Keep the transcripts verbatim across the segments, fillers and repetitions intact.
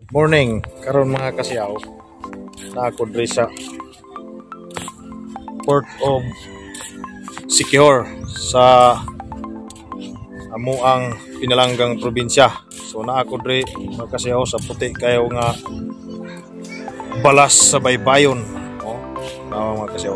Morning, karon mga kasiyaw. Na ako diri sa Port of Siquijor sa amuang pinalanggang probinsya. So na ako diri mga kasiyaw sa puti kayo nga balas sa baybayon. Oh, na mga kasiyaw.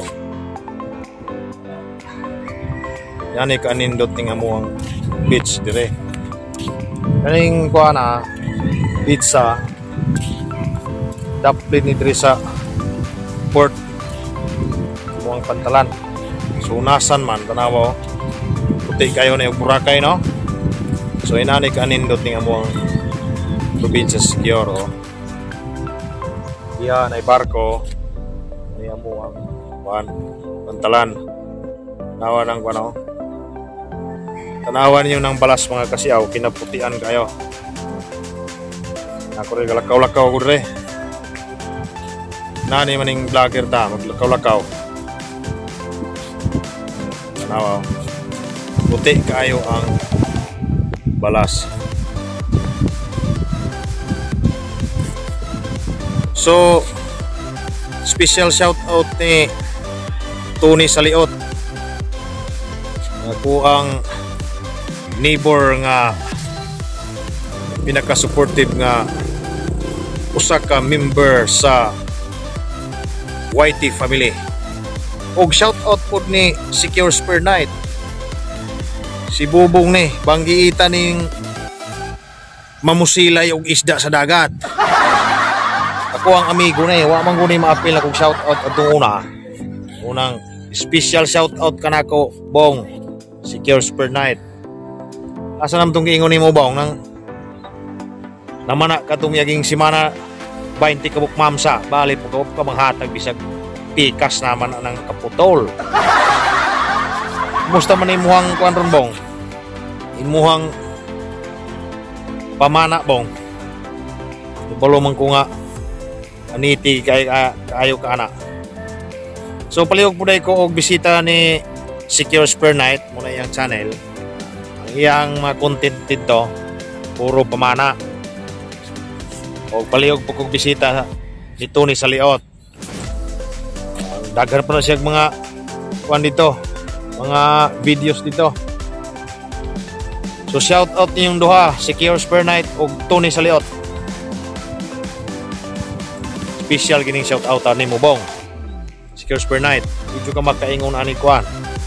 Yani kanindot ning amuang beach dire. Kaning kuha na pizza daplin ni diri sa port muang pantalan. So nasan man tanawa puti kayo na yung Boracay no. So inani kanindot ning amuang probinsya sa Siquijor oh. Iya na barko ni amuang kuan pantalan. Nawa nang kuno. Tanawan niyo ng balas mga kasiyaw kinaputian kayo. Ako rin galakaw-lakaw ko rin. Nani maning vlogger ta, maglakaw-lakaw. Tanawa. Puti kayo ang balas. So, special shout out ni Tony Saliot. Ako ang neighbor nga pinaka-supportive nga usa ka member sa Y T family. Og shout out pod ni Secure Spur Night. Si Bubong ni banggiita ning mamusilay og isda sa dagat. Ako ang amigo ni, wa man guni maapil akong shout out adtong una. Unang special shout out kanako Bong Secure Spur Night. Asa nam tong giingon nimo Bong nang namana ka tumiyaging simana twenty kabuk mamsa bali po ka manghatag bisag pikas naman ng kaputol. Musta man imuhang kuan ron Bong? Imuhang pamana Bong. Ibalo man ko nga aniti kay kaayo ka ana. So palihog puday ko og bisita ni Secure Spur Night muna iyang channel. Ang iyang mga content dito puro pamana. O palihog po kong bisita ni Tony Saliot. Daghan pa na siya mga kuan dito, mga videos dito. So shout out niyong duha, Secure Spur Night o Tony Saliot. Special gining shout out ani mo Bong. Secure Spur Night, dito ka magkaingon ani kuan.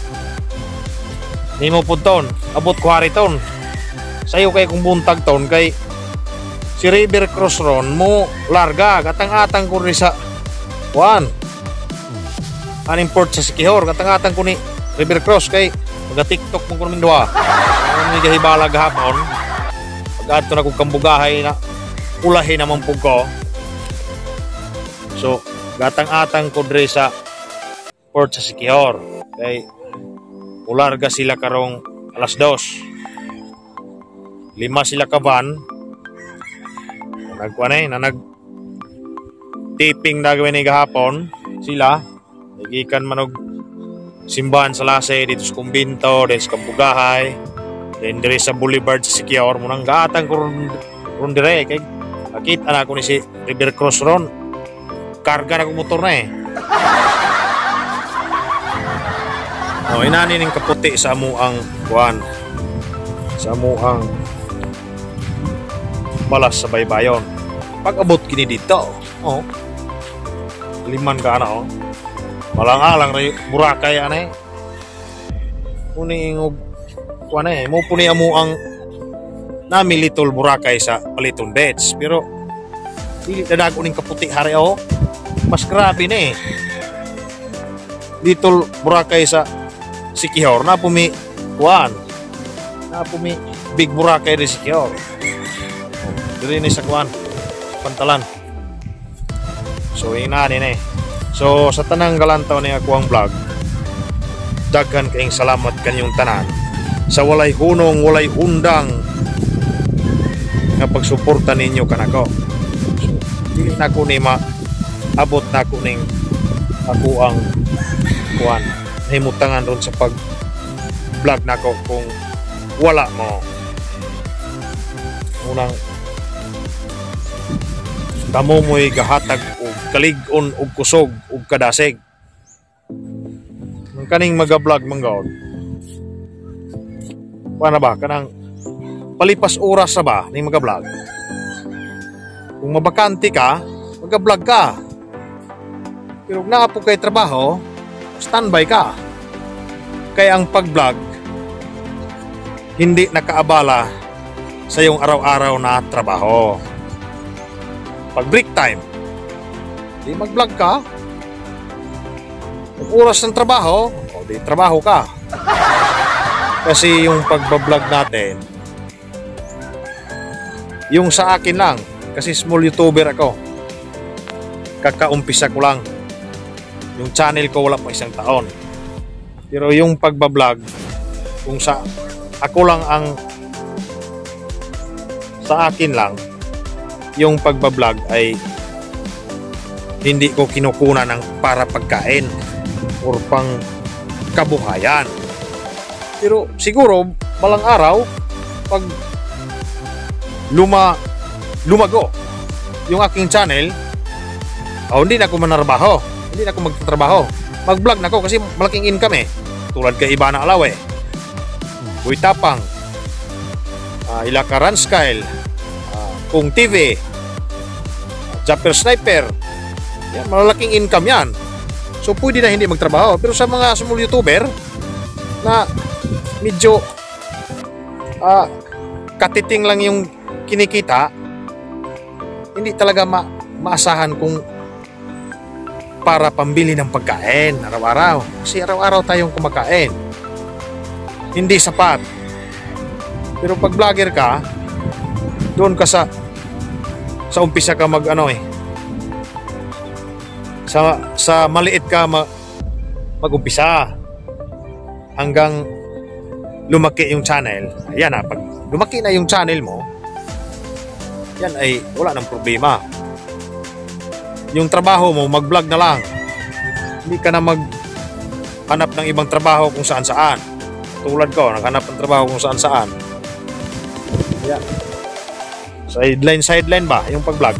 Nimo pud ton, abot kuwari ton. Sayo kay kung buntag ton kay si River Cross ron mo larga katang-atang ko rin sa kuan aning port sa Siquijor katang-atang ko ni River Cross kay maga TikTok mo kuno mindua ang ni gahibala gahapon pag adto na kog kambugahay na ulahi naman pug ko. So gatang-atang ko rin sa port sa Siquijor kay ularga sila karong alas dos lima sila ka van nagkuan eh, na nag taping na gawin ni gahapon sila nagikan manog simbahan sa Lasay dito sa Kumbinto dito sa Kambugahay then dire sa Boulevard sa Siquijor munang gaatang ko ron dire kay nakita na ako ni si River Cross ron karga na kong motor na eh. Oh, inani ning kaputi sa amuang kuan sa amuang balas sa baybayon. Pag abot kini dito, oh. Liman ka ana oh. Malang-alang ray Boracay ana eh. Kuni ingog kuan eh, mo puni amo ang nami Little Boracay sa Paliton Beach, pero dili dadag uning kaputi hari oh. Mas grabe na eh. Little Boracay sa Siquijor na pumi kuan. Na pumi Big Boracay ri Siquijor. Diri ni sa kuan pantalan. So inani ni. So sa tanang galantaw ni ako ang vlog. Daghan kaayong salamat kanyong tanan. Sa walay hunong, walay undang nga pagsuporta ninyo kanako. So, dili na ko ni ma abot na ko ning ako ang kuan. Himutangan ron sa pag vlog nako kung wala mo. Unang kamo mo'y gahatag og kalig-on og kusog og kadasig. Ang kaning magablog manggaon. Paano ba kanang palipas oras sa ba ning magablog? Kung mabakante ka, magablog ka. Pero kung naapo kay trabaho, standby ka. Kaya ang pag-vlog hindi nakaabala sa iyong araw-araw na trabaho. Pag break time, di mag-vlog ka. Pag oras ng trabaho, o di trabaho ka. Kasi yung pagbablog natin, yung sa akin lang, kasi small YouTuber ako. Kakaumpisa ko lang. Yung channel ko wala pa isang taon. Pero yung pagbablog, kung sa ako lang ang sa akin lang, yung pagbablog ay hindi ko kinukuna ng para pagkain or pang kabuhayan. Pero siguro balang araw pag luma lumago yung aking channel, oh, hindi na ako manarbaho, hindi na ako magtatrabaho, mag-vlog na ako kasi malaking income eh. Tulad kay Iba na Alaw eh, Buy Tapang, uh, Ilakaran Skyle, uh, Kung T V, Japper Sniper, yan, malalaking income yan. So pwede na hindi magtrabaho. Pero sa mga small YouTuber na medyo uh, katiting lang yung kinikita, hindi talaga ma maasahan kung para pambili ng pagkain araw-araw. Kasi araw-araw tayong kumakain, hindi sapat. Pero pag vlogger ka, doon ka sa sa umpisa ka mag ano eh, sa sa maliit ka mag, mag-umpisa hanggang lumaki yung channel. Ayan na, pag lumaki na yung channel mo, yan ay wala nang problema. Yung trabaho mo, mag-vlog na lang. Hindi ka na maghanap ng ibang trabaho kung saan saan. Tulad ko, naghanap ng trabaho kung saan saan. Yan. Sideline, sideline ba yung pag-vlog?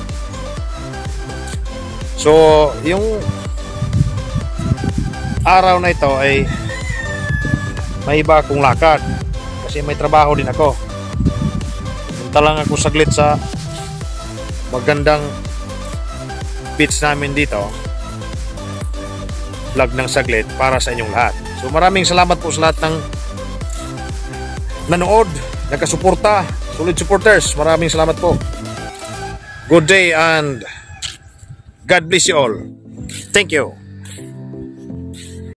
So, yung araw na ito ay may iba akong lakad kasi may trabaho din ako. Punta lang ako saglit sa magandang beach namin dito. Vlog ng saglit para sa inyong lahat. So, maraming salamat po sa lahat ng nanood, nagkasuporta, solid supporters. Maraming salamat po. Good day and God bless you all. Thank you.